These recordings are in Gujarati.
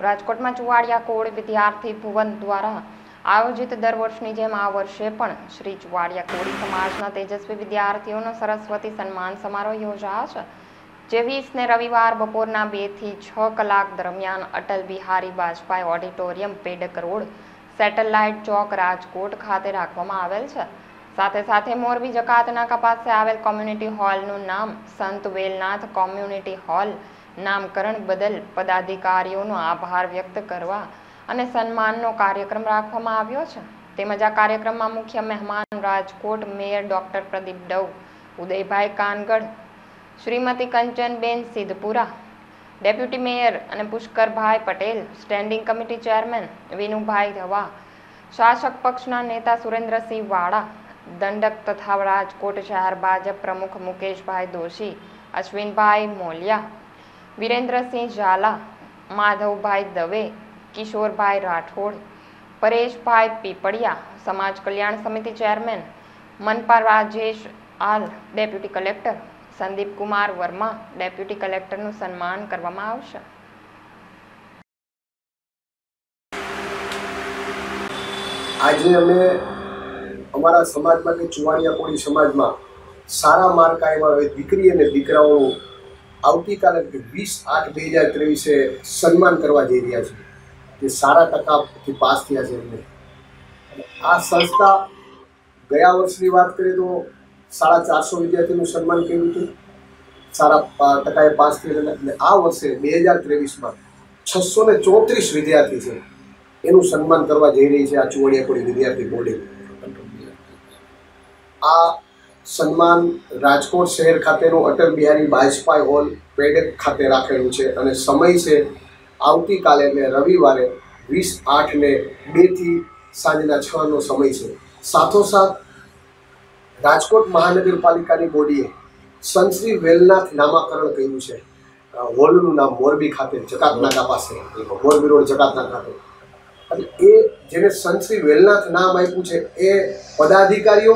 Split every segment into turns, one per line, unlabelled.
રાજકોટમાં ચુવાડિયા કોળ વિદ્યાર્થી ભુવન દ્વારા આયોજિત દર વર્ષની જેમ આ વર્ષે પણ શ્રી ચુવાડિયા કોળી સમાજના તેજસ્વી વિદ્યાર્થીઓનો સરસ્વતી સન્માન સમારોહ યોજાયો છે, જે 20ને રવિવાર બપોરના 2 થી 6 કલાક દરમિયાન Atal Bihari Vajpayee auditorium, Pedak road, satellite ચોક, રાજકોટ ખાતે રાખવામાં આવેલ છે। સાથે સાથે મોરબી જકાતનાકા પાસે આવેલ કોમ્યુનિટી હોલનું નામ સંત વેલનાથ કોમ્યુનિટી હોલ નામકરણ બદલ પદાધિકારીઓનો આભાર વ્યક્ત કરવા અને સન્માનનો કાર્યક્રમ રાખવામાં આવ્યો છે। તેમજ આ કાર્યક્રમમાં મુખ્ય મહેમાન Rajkot mayor doctor Pradeep Dav, Udaybhai Kangad, Shrimati Kanchanben Siddhpura, deputy mayor અને Pushkarbhai Patel, standing committee chairman Vinubhai Dhava, શાસક પક્ષના નેતા સુરેન્દ્રસિંહ વાળા, દંડક તથા રાજકોટ શહેર ભાજપ પ્રમુખ મુકેશભાઈ દોશી, અશ્વિનભાઈ મોલિયા, વિરેન્દ્રસિંહ ઝાલા, માધવભાઈ દવે, કિશોરભાઈ રાઠોડ, પરેશભાઈ પીપળિયા, સમાજ કલ્યાણ સમિતિ ચેરમેન મનપા Rajesh Aal, deputy collector Sandeep Kumar Verma, deputy કલેક્ટરનું સન્માન કરવામાં આવશે।
આજે અમે અમારા સમાજમાં કે ચુવાડિયા કોળી સમાજમાં સારા માર્ક આવ્યા હોય દીકરી અને દીકરાઓનું આવતીકાલે 20/8/2023 સન્માન કરવા જઈ રહ્યા છીએ, જે સારા ટકાથી પાસ થયા છે એમને। આ સંસ્થા ગયા વર્ષની વાત કરીએ તો 450 વિદ્યાર્થીનું સન્માન કર્યું હતું, સારા ટકાએ પાસ થયેલા, અને આ વર્ષે 2023માં 634 વિદ્યાર્થી છે એનું સન્માન કરવા જઈ રહી છે આ ચુવાડિયા કોળી વિદ્યાર્થી બોડી। આ સન્માન રાજકોટ શહેર ખાતેનું અટલ બિહારી વાજપેયી હોલ, પેડક ખાતે રાખેલું છે અને સમય છે આવતીકાલે એટલે રવિવારે 20/8 થી સાંજના 6નો સમય છે। સાથોસાથ રાજકોટ મહાનગરપાલિકાની બોડીએ સંત શ્રી વેલનાથ નામાકરણ કર્યું છે। હોલનું નામ મોરબી ખાતે જકાતનાકા પાસે, મોરબી રોડ જકાતનાકા ખાતે, અને એ જેને સંત શ્રી વેલનાથ નામ આપ્યું છે એ પદાધિકારીઓ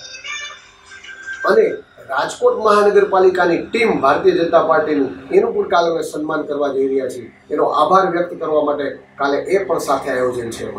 અને રાજકોટ મહાનગરપાલિકાની ટીમ ભારતીય જનતા પાર્ટીનું એનું પણ કાલે અમે સન્માન કરવા જઈ રહ્યા છીએ। એનો આભાર વ્યક્ત કરવા માટે કાલે એ પણ સાથે આયોજન છે।